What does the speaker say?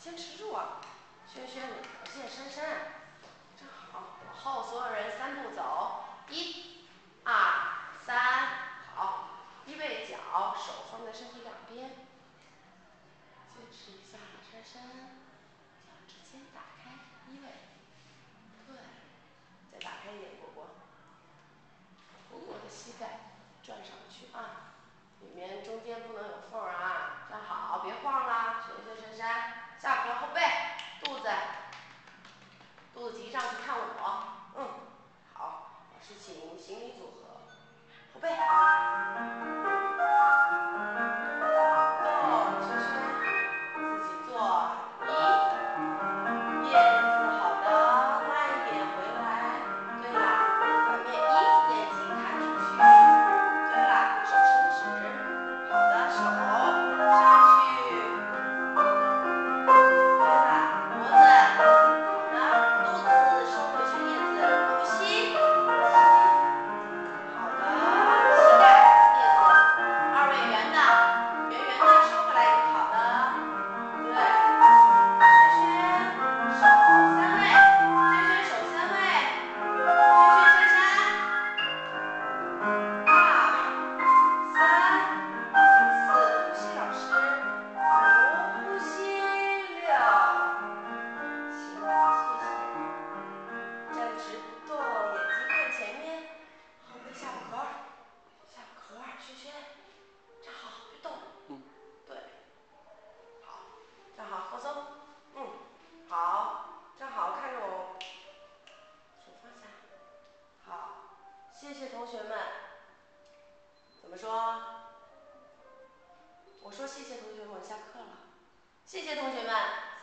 坚持住啊！轩轩，你不见珊珊，正好，往后所有人3步走，1、2、3，好，预备脚，手放在身体两边，坚持一下，珊珊，脚趾尖打开，1位，对，再打开一点，果果，果果的膝盖转上去啊，里面中间不能有缝啊，站好，别晃啦，轩轩、珊珊，下颌后背，肚子提上去看我，好，老师请行礼组合，后背，动，轩轩，自己做，1，叶子，好的，慢一点回来，对啦，反面1，眼睛看出去，对啦，手伸直，好的，手上去，对啦，脖子，好的，肚子收回去，叶子，呼吸，好的，膝盖，叶子，2位圆的，圆圆的收回来一个，好的，对，轩轩手3位，轩轩手3位，轩轩珊珊，2、3、4，呼吸老师，5，呼吸6，行，谢谢。站直不动，眼睛看前面，后背下颌，轩轩，站好，别动，对，好，站好，放松，好，站好，看着我，手放下，好，谢谢同学们，怎么说？我说谢谢同学们，我下课了，谢谢同学们。